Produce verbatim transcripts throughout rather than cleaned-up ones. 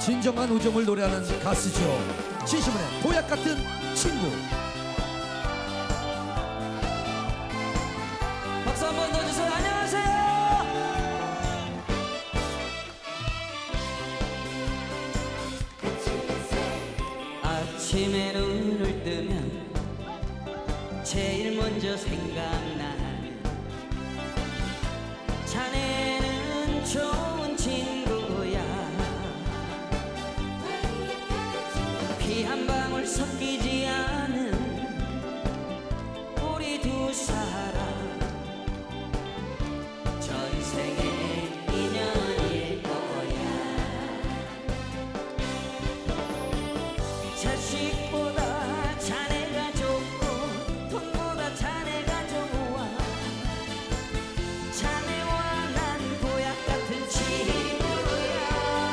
진정한 우정을 노래하는 가수죠. 진심원의 보약 같은 친구. 박수 한번 넣어주세요. 안녕하세요. 아침에 눈을 뜨면 제일 먼저 생각나는 자네는 좋은 친구야. 피 한 방울 섞이지 않은 우리 두 사람 전생의 인연일 거야. 자식보다 자네가 좋고 돈보다 자네가 좋아. 자네와 난 보약 같은 친구야.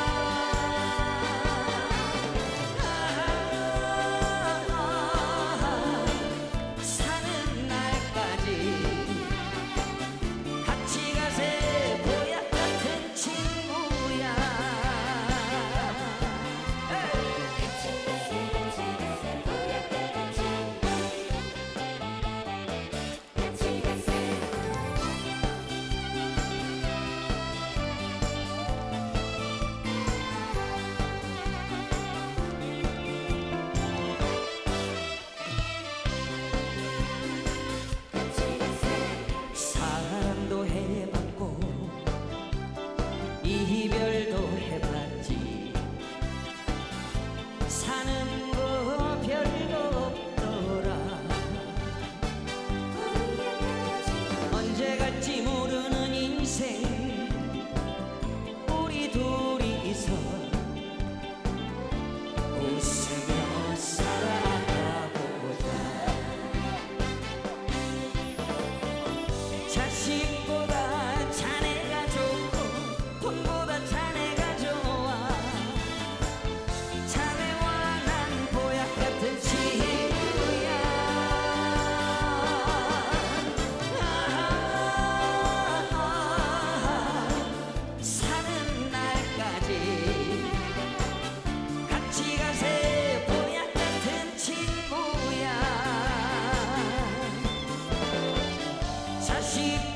아, 사는 날까지 같이 가세. 보약 같은 친구야. 사랑도 해봤고 이별도 해봤지. 사는 거 별거 없더라. 언제 갈지 모르는 인생 우리 둘이서 웃으며 살아가보자. 자식보다 자네가 좋고 돈보다 자네가 좋아. 자네와 난 보약 같은 친구야. 아, 사는 날까지 같이 가세. 보약 같은 친구야. 자식